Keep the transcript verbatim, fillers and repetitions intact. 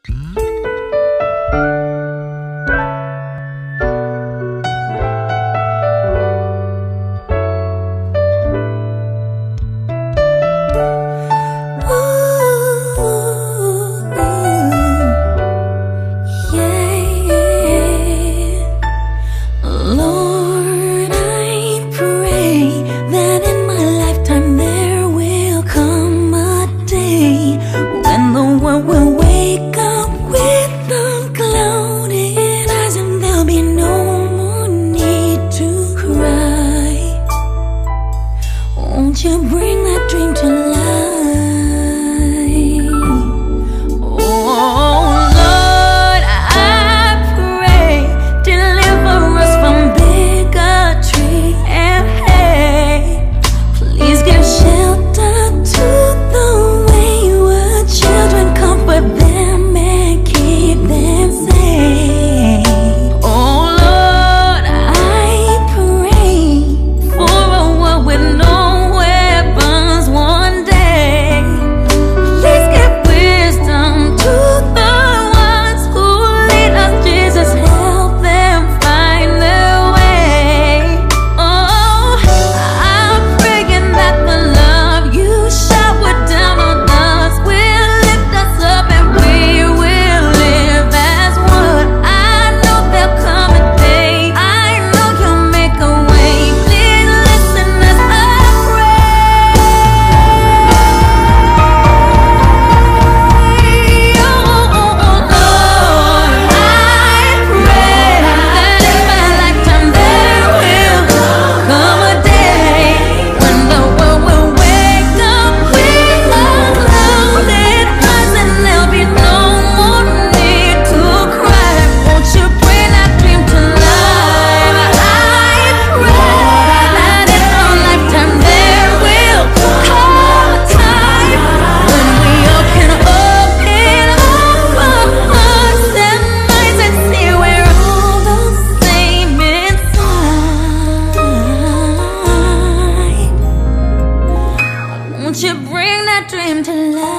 Won't you bring that dream to life? Oh Lord, I pray, deliver us from bigotry and hate. Please give shelter to the wayward children, comfort them and keep them safe. Oh Lord, I pray for a world with no won't you bring that dream to life?